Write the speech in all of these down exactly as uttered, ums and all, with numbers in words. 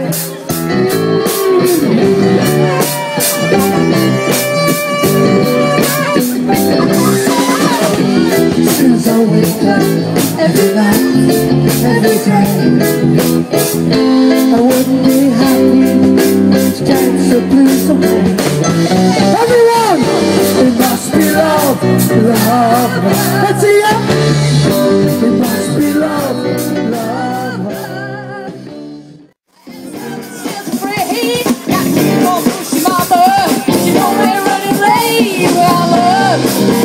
Since I wake up every night, every day, I wouldn't be happy each time, so please don't go. Everyone, it must be love, love. Let's see ya. It must be love, love. She's free, got to go push your mother. She don't let running late where I love.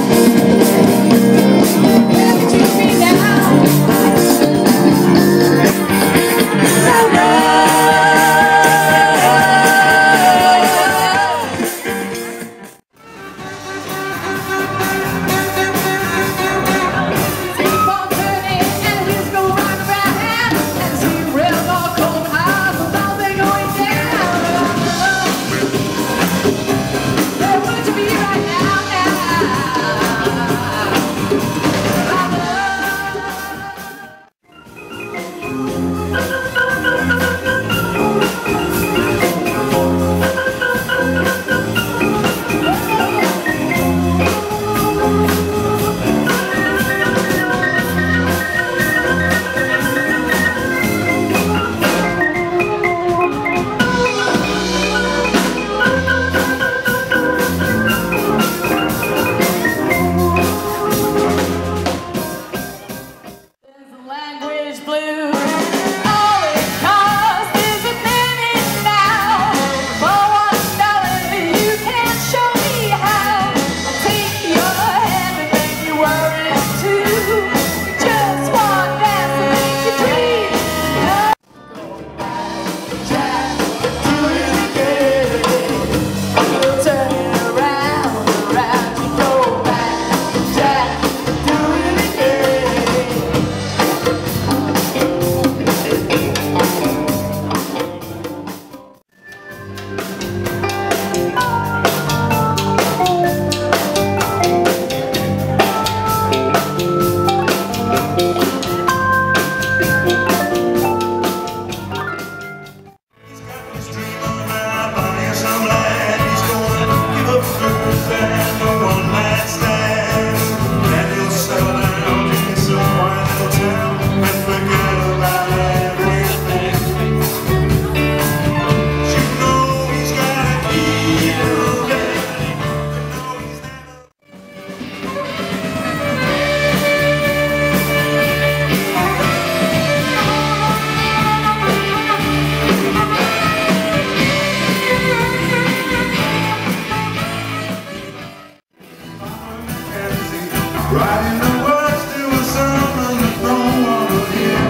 Writing the words to a sermon that no one will hear.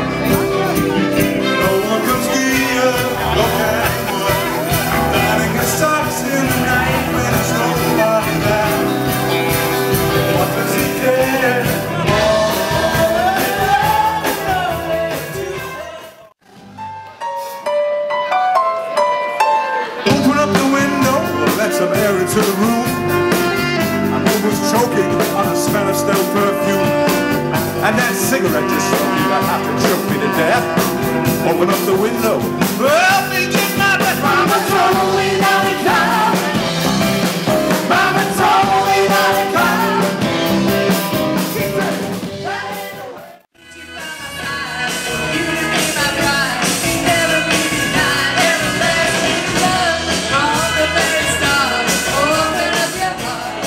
No one comes near, no matter what. Lighting the stars in the night when it's nobody there. What does he care? Open up the window, let some air into the room. Was choking on the smell of stale perfume, and that cigarette just slowly got out to choke me to death. Open up the window. Well, thinking not that Mama told me not to come. Mama told me not to come. She said, you would be my bride, never be denied, everlasting love, all the very stars. Open up your heart.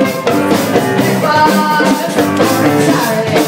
It was just a boring Saturday.